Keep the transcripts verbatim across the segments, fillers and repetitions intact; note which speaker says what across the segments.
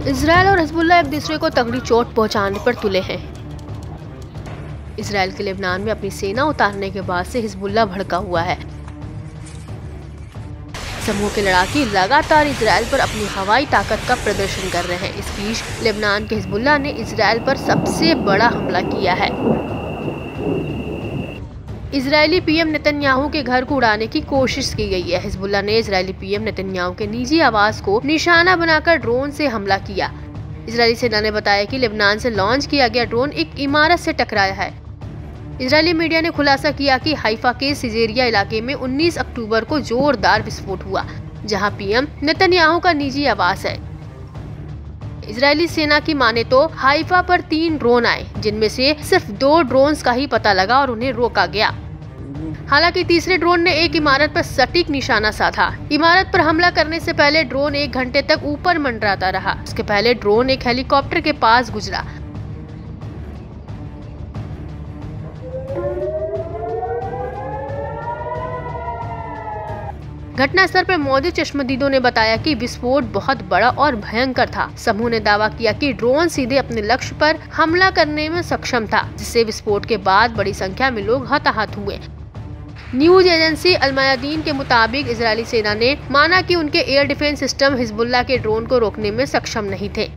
Speaker 1: Israel और Hezbollah एक दूसरे को तगड़ी चोट पहुंचाने पर तुले हैं। इजरायल के लेबनान में अपनी सेना उतारने के बाद से हिजबुल्लाह भड़का हुआ है। समूह के लड़ाके लगातार इजरायल पर अपनी हवाई ताकत का प्रदर्शन कर रहे हैं। इस बीच लेबनान के हिजबुल्लाह ने इजरायल पर सबसे बड़ा हमला किया है। इजरायली पीएम नेतन्याहू के घर को उड़ाने की कोशिश की गई है। हिजबुल्लाह ने इजरायली पीएम नेतन्याहू के निजी आवास को निशाना बनाकर ड्रोन से हमला किया। इजरायली सेना ने बताया कि लेबनान से लॉन्च किया गया ड्रोन एक इमारत से टकराया है। इजरायली मीडिया ने खुलासा किया कि हाइफा के सिजेरिया इलाके में उन्नीस अक्टूबर को जोरदार विस्फोट हुआ, जहां पीएम नेतन्याहू का निजी आवास है। इजरायली सेना की माने तो हाइफा पर तीन ड्रोन आए, जिनमें से सिर्फ दो ड्रोन्स का ही पता लगा और उन्हें रोका गया। हालांकि तीसरे ड्रोन ने एक इमारत पर सटीक निशाना साधा। इमारत पर हमला करने से पहले ड्रोन एक घंटे तक ऊपर मंडराता रहा। इसके पहले ड्रोन एक हेलीकॉप्टर के पास गुजरा। घटनास्थल पर मौजूद चश्मदीदों ने बताया कि विस्फोट बहुत बड़ा और भयंकर था। समूह ने दावा किया कि ड्रोन सीधे अपने लक्ष्य पर हमला करने में सक्षम था, जिससे विस्फोट के बाद बड़ी संख्या में लोग हताहत हुए। न्यूज एजेंसी अल-मयादीन के मुताबिक इजरायली सेना ने माना कि उनके एयर डिफेंस सिस्टम हिजबुल्लाह के ड्रोन को रोकने में सक्षम नहीं थे।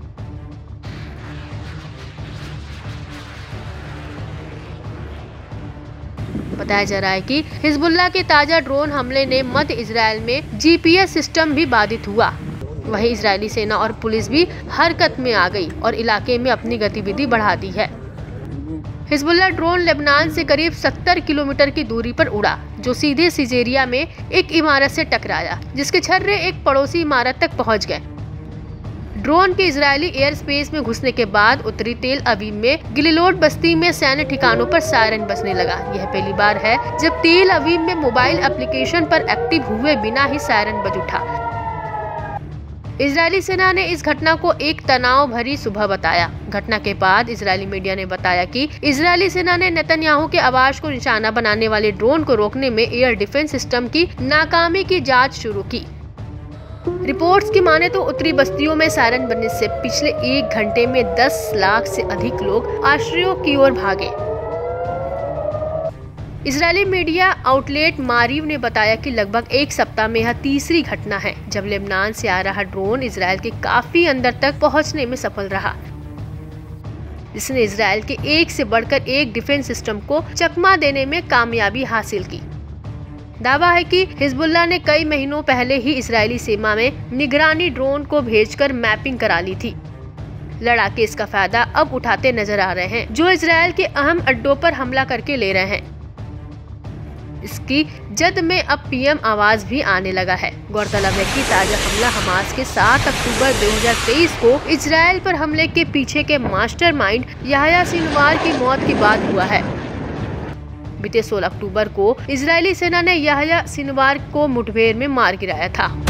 Speaker 1: बताया जा रहा है कि हिजबुल्लाह के ताजा ड्रोन हमले ने मध्य इजरायल में जीपीएस सिस्टम भी बाधित हुआ। वहीं इजरायली सेना और पुलिस भी हरकत में आ गई और इलाके में अपनी गतिविधि बढ़ा दी है। हिजबुल्लाह ड्रोन लेबनान से करीब सत्तर किलोमीटर की दूरी पर उड़ा, जो सीधे सिजेरिया में एक इमारत से टकराया, जिसके छर्रे एक पड़ोसी इमारत तक पहुंच गए। ड्रोन के इजरायली एयर स्पेस में घुसने के बाद उत्तरी तेल अवीव में गिलिलोड बस्ती में सैन्य ठिकानों पर सायरन बजने लगा। यह पहली बार है जब तेल अवीव में मोबाइल एप्लीकेशन पर एक्टिव हुए बिना ही सायरन बज उठा। इजरायली सेना ने इस घटना को एक तनाव भरी सुबह बताया। घटना के बाद इजरायली मीडिया ने बताया कि इजरायली सेना ने नेतन्याहू के आवास को निशाना बनाने वाले ड्रोन को रोकने में एयर डिफेंस सिस्टम की नाकामी की जांच शुरू की। रिपोर्ट्स की माने तो उत्तरी बस्तियों में सायरन बजने से पिछले एक घंटे में दस लाख से अधिक लोग आश्रयों की ओर भागे। इजरायली मीडिया आउटलेट मारीव ने बताया कि लगभग एक सप्ताह में यह तीसरी घटना है जब लेबनान से आ रहा ड्रोन इजरायल के काफी अंदर तक पहुंचने में सफल रहा, जिसने इजरायल के एक से बढ़कर एक डिफेंस सिस्टम को चकमा देने में कामयाबी हासिल की। दावा है कि हिजबुल्लाह ने कई महीनों पहले ही इजरायली सीमा में निगरानी ड्रोन को भेजकर मैपिंग करा ली थी। लड़ाके इसका फायदा अब उठाते नजर आ रहे हैं, जो इजरायल के अहम अड्डों पर हमला करके ले रहे हैं। इसकी जद में अब पीएम आवाज भी आने लगा है। गौरतलब है कि ताजा हमला हमास के सात अक्टूबर दो हज़ार तेईस को इजरायल पर हमले के पीछे के मास्टरमाइंड याह्या सिनवार की मौत के बाद हुआ है। बीते सोलह अक्टूबर को इजरायली सेना ने याह्या सिनवार को मुठभेड़ में मार गिराया था।